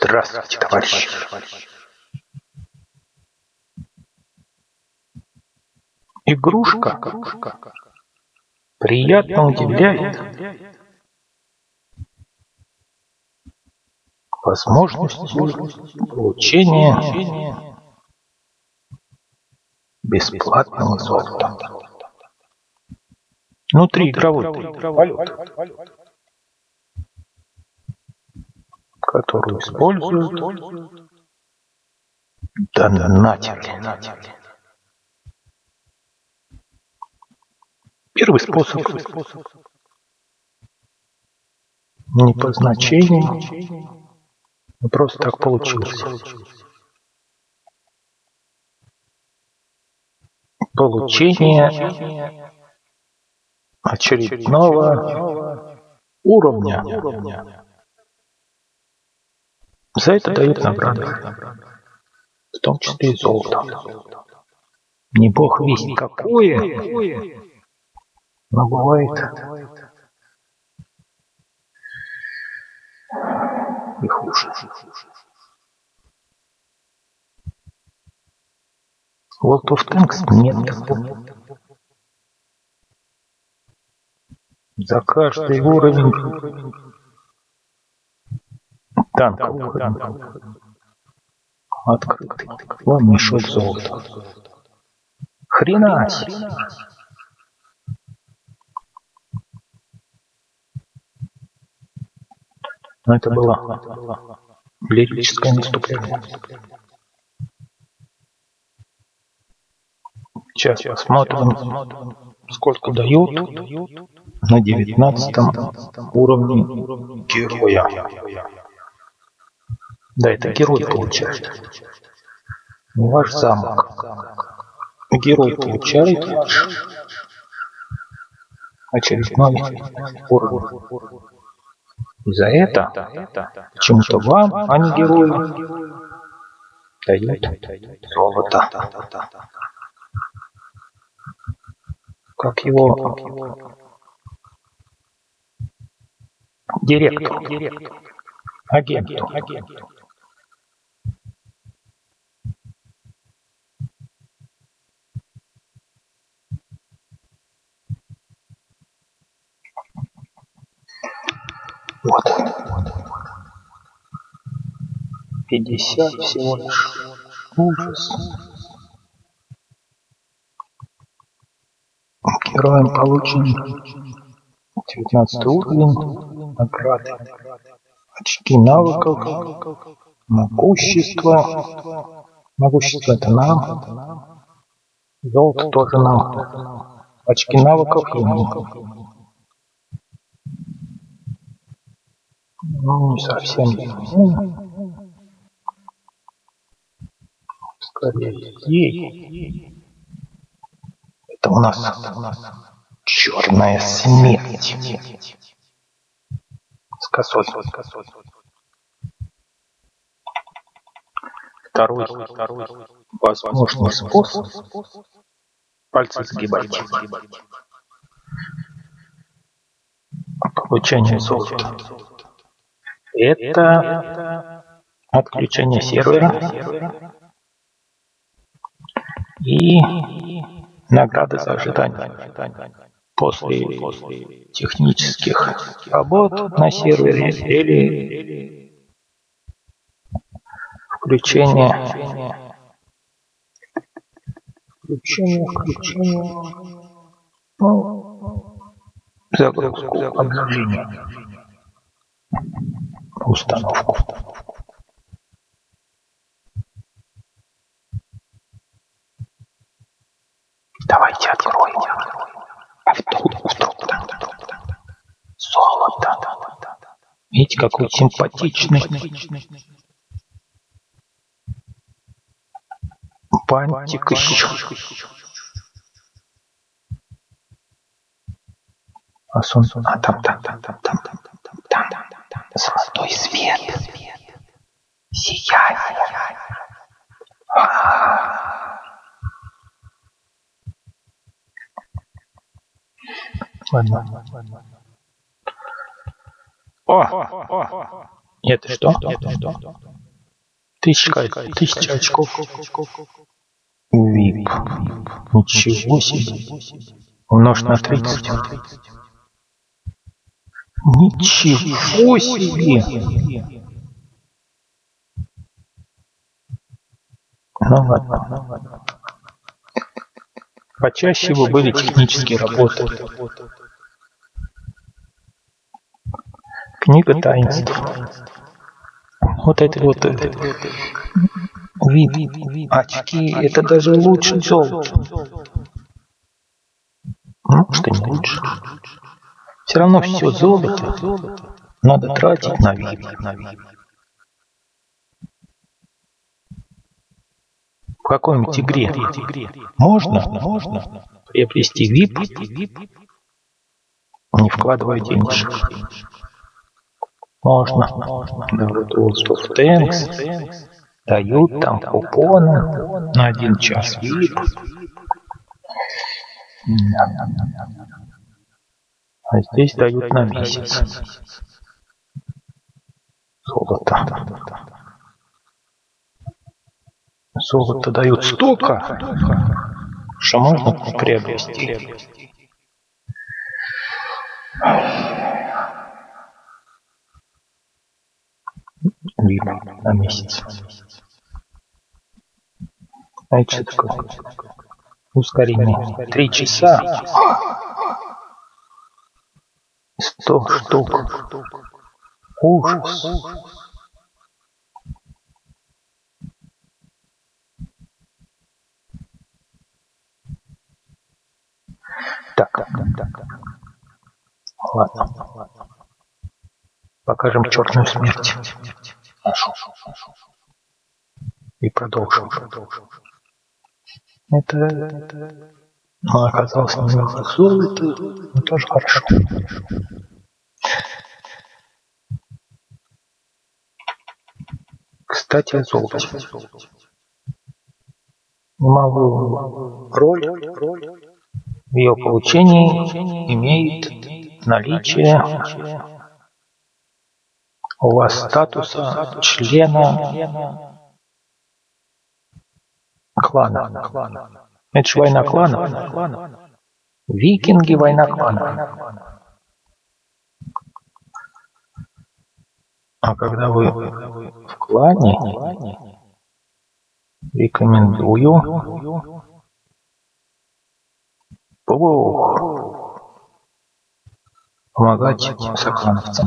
Здравствуйте, товарищи. Игрушка приятно удивляет возможностью получения бесплатного золота. Внутриигровой валюты, которую используют донатели. Первый способ не по значению, а просто так получился. Получение очередного уровня. За это дают награды, в том числе и золото. Не бог весть какое, но бывает и хуже. World of Tanks нет такого. За каждый уровень танковый открытый вам мешок золота. Хрена себе! Но это было лирическое наступление. Сейчас посмотрим, сколько дают на 19 уровне героя. Да, это герой получает. Не ваш замок. Герой получает очередной уровень. И за это почему-то вам, а не герою, дают золото. Как его директору, агенту. Вот. 50 всего лишь. Ужас. Героям получен 19 уровень, награды, очки навыков, могущество. Могущество это нам, золото тоже нам, очки навыков ему. Ну, не совсем. Скорее, ей. Это у нас черная смерть. С косой. Второй возможный способ. Пальцы сгибайте. Получение золота. Это отключение сервера и награды за ожидание после технических работ на сервере или включение загрузку обновления, установку. Давайте откроем. А вдруг там золото. Видите, какой симпатичный. Бантик еще. А солнце. Там. Золотой свет. Сияет. Ладно. О! Это что? Тысяча очков. ВИП. Ничего себе. Умножь на 30. Ничего себе. Ну ладно. Почаще бы были технические работы. Книга таинств. Вот это вот вид. Очки, это даже лучше золота. Ну, что не лучше. Все равно все золото надо тратить на вид. В какой-нибудь игре можно приобрести VIP, не вкладывая денежек. Можно. Да, вот World of Tanks дают там купоны на 1 час VIP. А здесь дают на месяц. Золото дают столько, что можно приобрести. VIP на месяц. Знаете, что такое? Ускорение. 3 часа. 100 штук. Ужас. Так. Ладно. Покажем черную смерть. Хорошо. И продолжим. Это оказалось немного золота, но тоже хорошо. Кстати, о золоте. Немалую роль в ее получении имеет наличие у вас статуса члена клана. Это же война кланов. Викинги, война кланов. А когда вы в клане, рекомендую помогать соклановцам.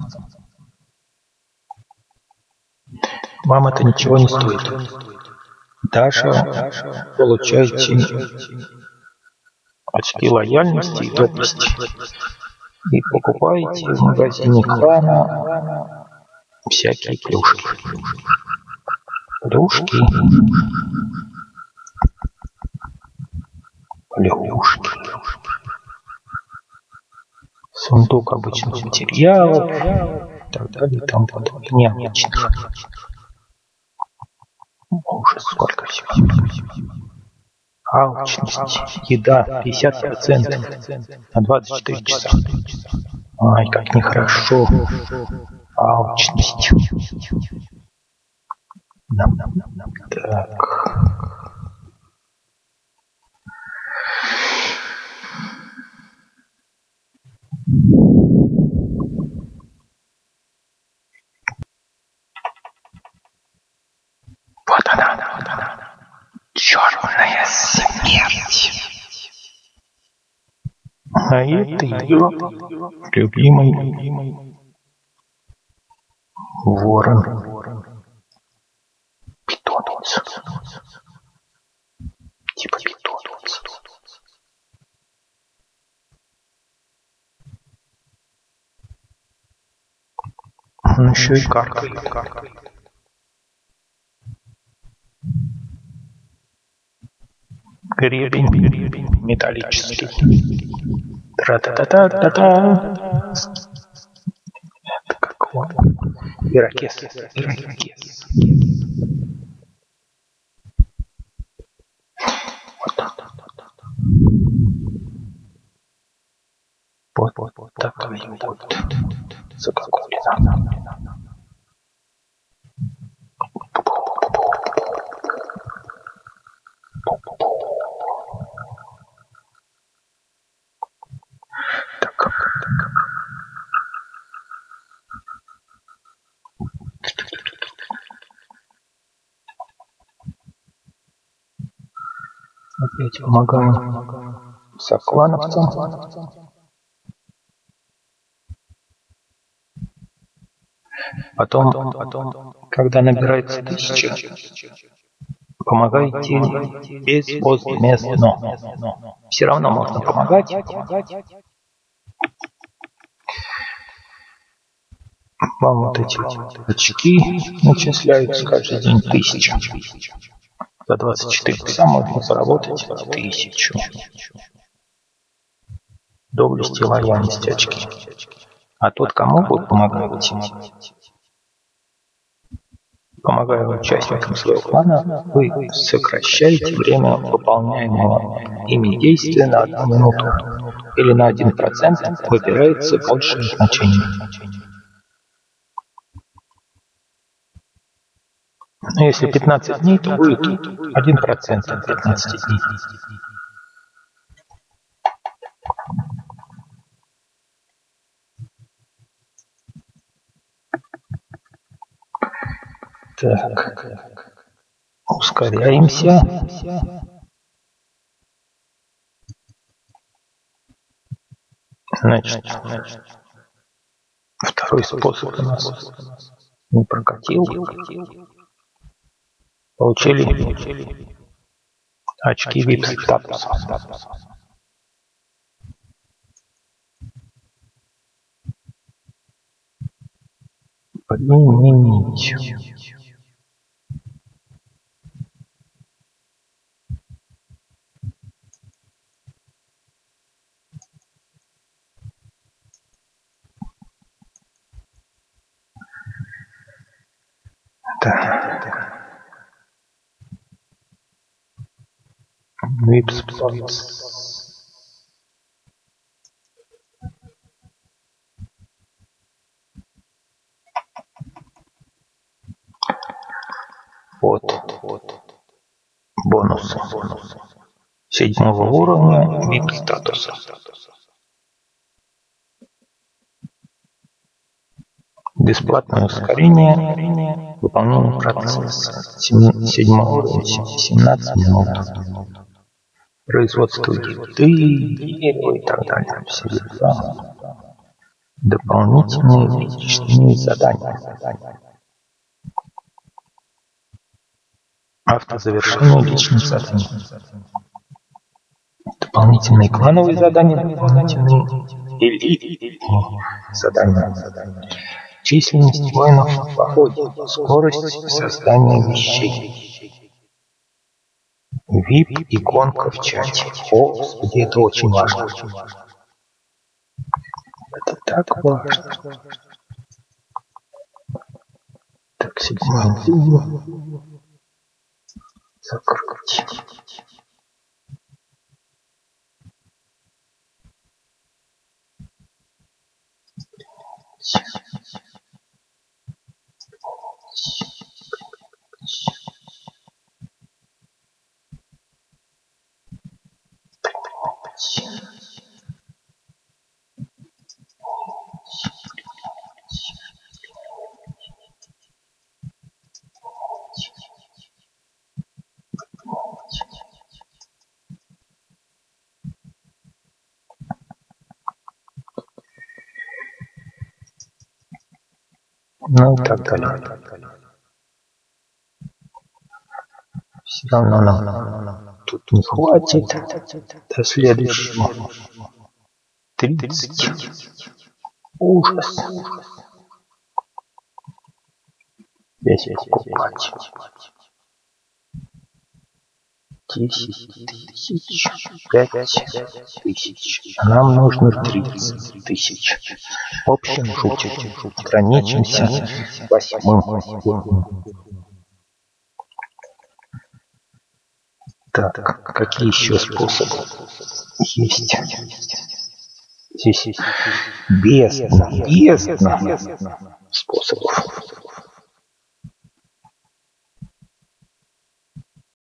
Вам это ничего не стоит. Даже получаете очки лояльности и доблести. И покупаете в магазине клана всякие плюшки. Сундук обычных материалов и так далее и тому подобное. Необычных. Ужас, сколько всего. Алчность, еда 50% на 24 часа. Ай, как нехорошо. Алчность. Так. Вот она. Черная смерть. А это ее любимый ворон. Питомец. Типа питомец. Он еще и каркает. Гребень металлический. Тра-та-та-та-та-та. Это как вот. Ирокез. Вот такая вот закокулина. опять помогаем соклановцам. Потом, когда набирается 1000, помогайте безвозмездно. Все равно можно помогать. Вам вот эти очки начисляются каждый день 1000. За 24 часа можно заработать 1000. Доблесть и лояльность очки. А тот, кому вы помогаете, помогая участникам своего клана, вы сокращаете время выполняемого ими действия на 1 минуту или на 1% выбирается большее значение. Но если 15 дней, то будет 1% от 15 дней. Так, ускоряемся. Значит, второй способ у нас не прокатил. Получили очки VIP-статуса. Применить. Так. VIP-статус. Вот. Бонусы. 7-го уровня VIP-статуса. Бесплатное ускорение выполнения процесса. 7-го уровня 17 минут. Производство еды, дерева и так далее. Все дела. Дополнительные личные задания. Автозавершение личных заданий. Дополнительные клановые задания, дополнительные элитные задания. Численность воинов в походе, скорость создания вещей. VIP-иконка в чате. О, Господи, это очень важно. Это так важно. Так, 7-й закрыть. Ну и так далее. Все равно нам тут не хватит до следующего. 30. Ужас. Здесь покупать. 10 тысяч, 5 тысяч. А нам нужно 30 тысяч. В общем, шутим. Ограничимся 8-м уровнем. Так, какие еще способы есть? Здесь бездна способов.